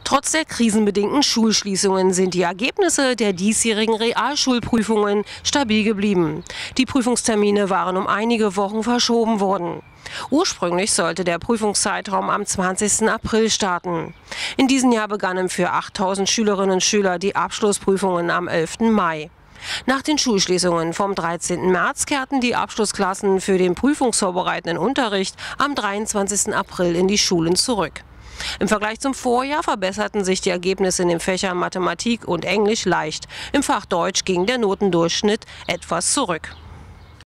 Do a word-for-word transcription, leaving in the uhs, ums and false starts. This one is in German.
Trotz der krisenbedingten Schulschließungen sind die Ergebnisse der diesjährigen Realschulprüfungen stabil geblieben. Die Prüfungstermine waren um einige Wochen verschoben worden. Ursprünglich sollte der Prüfungszeitraum am zwanzigsten April starten. In diesem Jahr begannen für achttausend Schülerinnen und Schüler die Abschlussprüfungen am elften Mai. Nach den Schulschließungen vom dreizehnten März kehrten die Abschlussklassen für den prüfungsvorbereitenden Unterricht am dreiundzwanzigsten April in die Schulen zurück. Im Vergleich zum Vorjahr verbesserten sich die Ergebnisse in den Fächern Mathematik und Englisch leicht. Im Fach Deutsch ging der Notendurchschnitt etwas zurück.